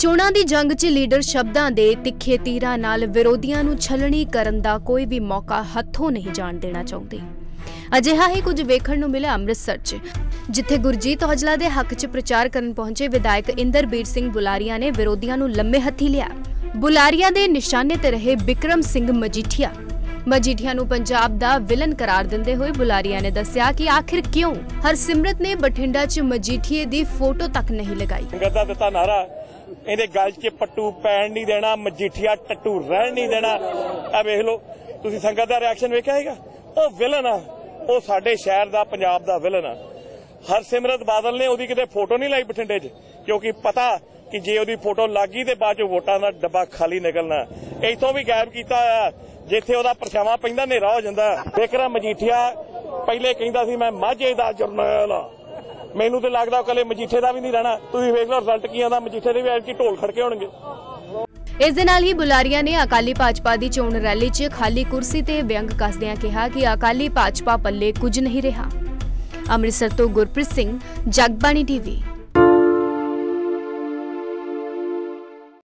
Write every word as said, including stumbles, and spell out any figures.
ਚੋਣਾਂ ਦੀ ਜੰਗ 'ਚ ਲੀਡਰ ਸ਼ਬਦਾਂ ਦੇ ਤਿੱਖੇ ਤੀਰਾਂ ਨਾਲ ਵਿਰੋਧੀਆਂ ਨੂੰ ਛਲਣੀ ਕਰਨ ਦਾ ਕੋਈ ਵੀ ਮੌਕਾ ਹੱਥੋਂ ਨਹੀਂ ਜਾਣ ਦੇਣਾ ਚਾਹੁੰਦੇ। ਅਜਿਹਾ ਹੀ ਕੁਝ ਵੇਖਣ ਨੂੰ ਮਿਲਿਆ ਅੰਮ੍ਰਿਤਸਰ 'ਚ, ਜਿੱਥੇ ਗੁਰਜੀਤ ਔਜਲਾ ਦੇ ਹੱਕ 'ਚ ਪ੍ਰਚਾਰ ਕਰਨ ਪਹੁੰਚੇ ਵਿਧਾਇਕ ਇੰਦਰਬੀਰ ਸਿੰਘ ਬੁਲਾਰੀਆ ਨੇ ਵਿਰੋਧੀਆਂ ਨੂੰ ਲੰਮੇ ਹੱਥੀ ਲਿਆ। ਬੁਲਾਰੀਆ ਦੇ ਨਿਸ਼ਾਨੇ ਤੇ ਰਹੇ ਬਿਕਰਮ ਸਿੰਘ ਮਜੀਠੀਆ ਮਜੀਠੀਆ ਨੂੰ ਪੰਜਾਬ ਦਾ ਵਿਲਨ करार ਦਿੰਦੇ ਹੋਏ ਬੁਲਾਰੀਆ ਨੇ ਦੱਸਿਆ ਕਿ ਆਖਿਰ ਕਿਉਂ ਹਰਸਿਮਰਤ ਨੇ ਬਠਿੰਡਾ 'ਚ ਮਜੀਠੀਏ ਦੀ ਫੋਟੋ ਤੱਕ ਨਹੀਂ ਲਗਾਈ। ਗੱਦਾ ਦਿੱਤਾ ਨਾਰਾ, ਇਹਦੇ ਗਲ 'ਚ ਪੱਟੂ ਪੈਣ ਨਹੀਂ ਦੇਣਾ, ਮਜੀਠੀਆ ਟੱਟੂ ਰਹਿਣ ਨਹੀਂ ਦੇਣਾ। ਆ ਵੇਖ ਲਓ ਤੁਸੀਂ, ਸੰਗਤ ਦਾ ਰਿਐਕਸ਼ਨ ਵੇਖਿਆ ਹੈਗਾ। ਉਹ ਵਿਲਨ ਆ, ਉਹ ਸਾਡੇ ਸ਼ਹਿਰ ਦਾ ਪੰਜਾਬ ਦਾ ਵਿਲਨ ਆ। ਹਰਸਿਮਰਤ ਬਾਦਲ ਨੇ ਉਹਦੀ ਕਿਤੇ ਫੋਟੋ ਨਹੀਂ ਲਾਈ ਬਠਿੰਡੇ 'ਚ, ਕਿਉਂਕਿ ਪਤਾ ਕਿ ਜੇ ਉਹਦੀ ਫੋਟੋ ਲੱਗੀ ਤੇ ਬਾਅਦ 'ਚ ਵੋਟਾਂ ਦਾ ਡੱਬਾ ਖਾਲੀ ਨਿਕਲਣਾ। ਇੱਥੋਂ ਵੀ ਗਾਇਬ ਕੀਤਾ ਹੋਇਆ, ਜਿੱਥੇ ਉਹਦਾ ਪਰਛਾਵਾਂ ਪੈਂਦਾ ਹਨੇਰਾ ਹੋ ਜਾਂਦਾ। ਬਿਕਰਮ ਮਜੀਠੀਆ ਪਹਿਲੇ ਕਹਿੰਦਾ ਸੀ ਮੈਂ ਮਾਝੇ ਦਾ ਜਰਨੈਲ ਆ, ਮੈਨੂੰ ਤੇ ਲੱਗਦਾ ਕੱਲੇ ਮਜੀਠੇ ਦਾ ਵੀ ਨਹੀਂ ਰਹਿਣਾ। ਤੁਸੀਂ ਵੇਖ ਲਓ ਰਿਜ਼ਲਟ ਕੀ ਆਉਂਦਾ, ਮਜੀਠੇ ਦੇ ਵੀ ਐਤਕੀ ਢੋਲ ਖੜਕੇ ਹੋਣਗੇ। ਇਸ ਦੇ ਨਾਲ ਹੀ ਬੁਲਾਰੀਆ ਨੇ ਅਕਾਲੀ ਭਾਜਪਾ ਦੀ ਚੋਣ ਰੈਲੀ 'ਚ ਖਾਲੀ ਕੁਰਸੀ ਤੇ ਵਿਅੰਗ ਕੱਸਦਿਆਂ ਕਿਹਾ ਕਿ ਅਕਾਲੀ ਭਾਜਪਾ ਪੱਲੇ ਕੁਝ ਨਹੀਂ ਰਿਹਾ। ਅੰਮ੍ਰਿਤਸਰ ਤੋਂ ਗੁਰਪ੍ਰੀਤ ਸਿੰਘ, ਜਗਬਾਣੀ ਟੀਵੀ।